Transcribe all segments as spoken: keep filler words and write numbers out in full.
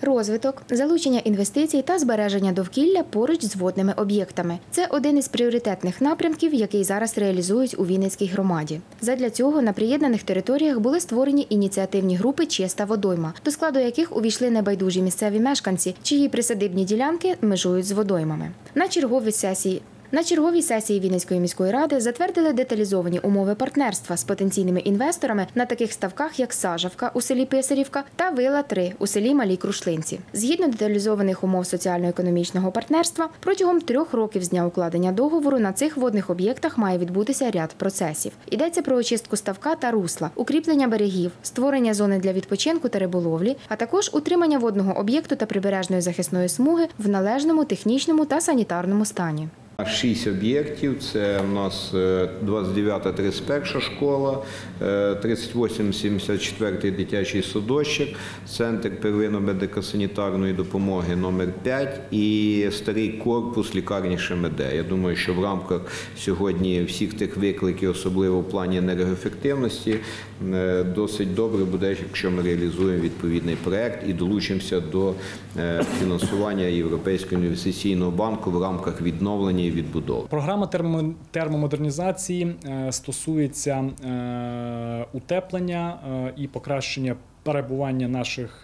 Розвиток, залучення інвестицій та збереження довкілля поруч з водними об'єктами – це один із пріоритетних напрямків, який зараз реалізують у Вінницькій громаді. Задля цього на приєднаних територіях були створені ініціативні групи «Чиста водойма», до складу яких увійшли небайдужі місцеві мешканці, чиї присадибні ділянки межують з водоймами. На черговій сесії На черговій сесії Вінницької міської ради затвердили деталізовані умови партнерства з потенційними інвесторами на таких ставках, як Сажавка у селі Писарівка та Вила три у селі Малій Крушлинці. Згідно деталізованих умов соціально-економічного партнерства, протягом трьох років з дня укладення договору на цих водних об'єктах має відбутися ряд процесів. Йдеться про очистку ставка та русла, укріплення берегів, створення зони для відпочинку та риболовлі, а також утримання водного об'єкту та прибережної захисної смуги в належному технічному та санітарному стані. Шість об'єктів – це у нас двадцять дев'ята тридцять перша школа, тридцять восьмий сімдесят четвертий дитячий садочок, центр первинної медико-санітарної допомоги номер п'ять і старий корпус лікарні ШМД. Я думаю, що в рамках сьогодні всіх тих викликів, особливо в плані енергоефективності, досить добре буде, якщо ми реалізуємо відповідний проєкт і долучимося до фінансування Європейського інвестиційного банку в рамках відновлення і відбудови. Програма термомодернізації стосується утеплення і покращення перебування наших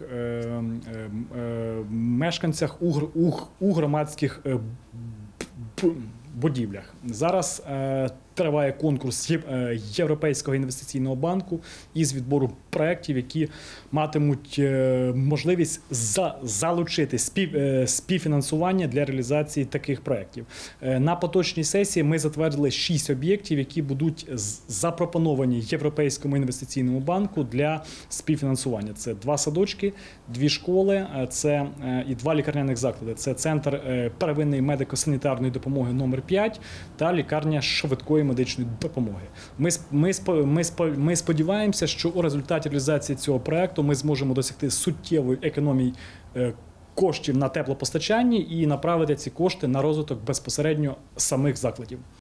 мешканців у громадських будівлях. Зараз триває конкурс Європейського інвестиційного банку із відбору проєктів, які матимуть можливість залучити співфінансування для реалізації таких проєктів. На поточній сесії ми затвердили шість об'єктів, які будуть запропоновані Європейському інвестиційному банку для співфінансування. Це два садочки, дві школи, це і два лікарняних заклади. Це центр первинної медико-санітарної допомоги номер п'ять та лікарня швидкої медичної допомоги. Ми, ми, ми, ми сподіваємося, що у результаті реалізації цього проєкту ми зможемо досягти суттєвої економії коштів на теплопостачанні і направити ці кошти на розвиток безпосередньо самих закладів.